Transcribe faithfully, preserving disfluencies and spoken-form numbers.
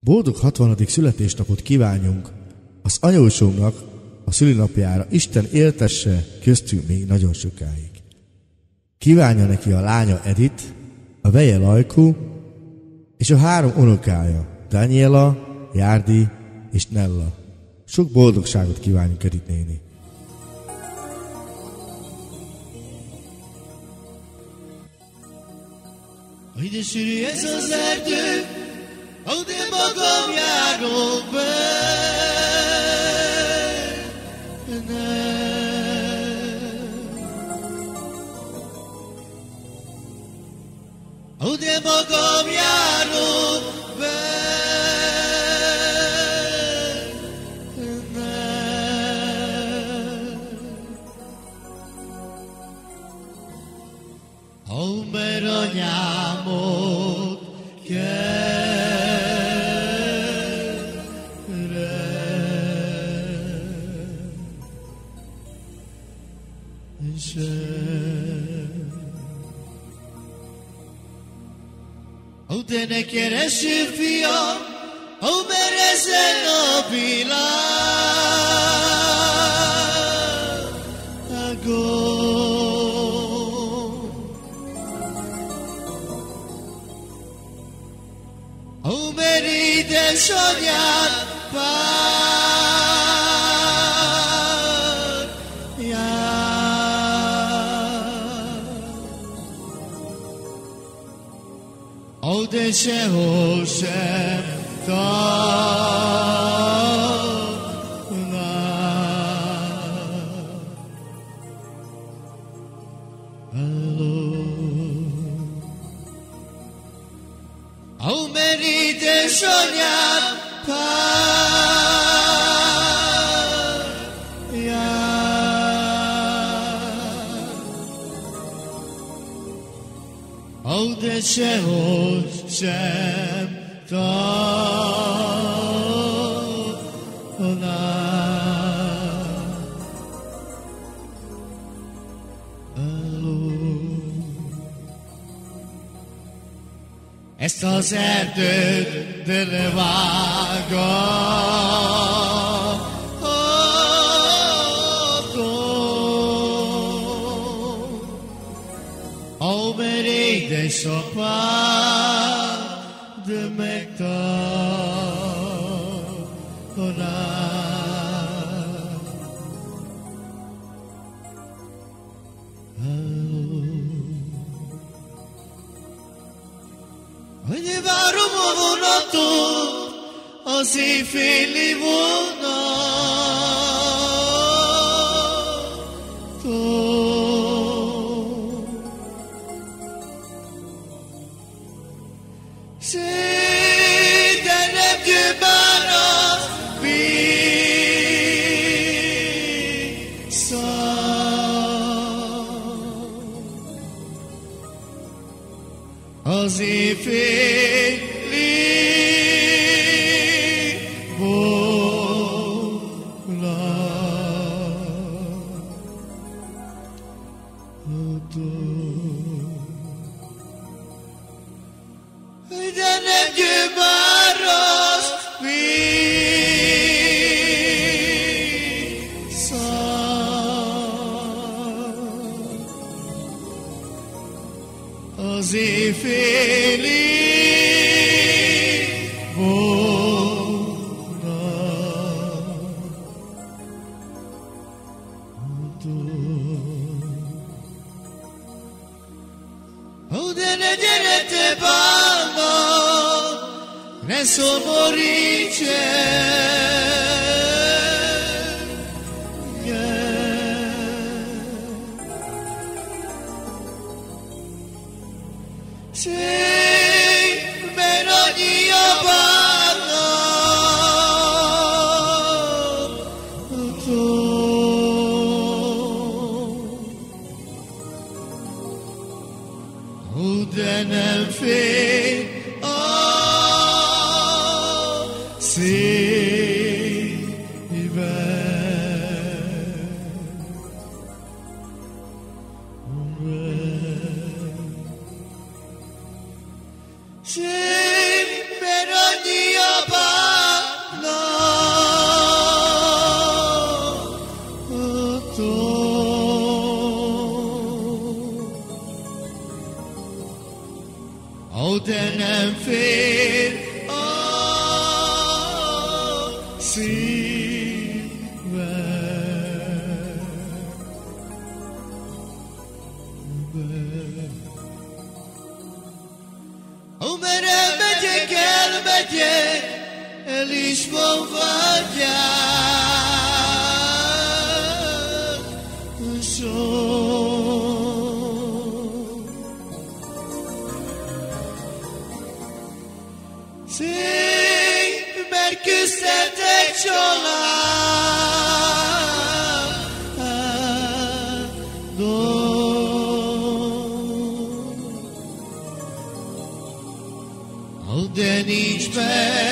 Boldog hatvanadik születésnapot kívánjunk az anyósomnak a szülinapjára. Isten éltesse köztünk még nagyon sokáig. Kívánja neki a lánya Edith, a veje Lajkó, és a három unokája, Daniela, Járdi és Nella. Sok boldogságot kívánjuk Edith néni. Ide sűrű ez az erdő, ahol én magam járok be. Ahol én magam járok be. Ahol mer anyámot ó, te ne kereső fiam, ó, mert ezen a világon. Ó, mert édesanyád ó, de sehol sem találnál. Ó, mert édesanyád ó, de sehol sem találnál. Ezt az erdőt belevágom, ó, mert édesapád megtalál. Hogy várom a vonatot, az éjféli vonatot. Széj, de nem jön már az vissza. Az éjféli vonatot. De nem jön már az vissza. Az éjféli ó, de ne gyere te bánat, ne szomoríts engem. Széj, mert annyi a bánatom, de nem fél a szívem. Szép, mert annyi a bánatom, nem fér a szívbe. Amerre megyek, elmegyek, el is fogadják sok. Szép, mert küzdhetek családon, de nincs meg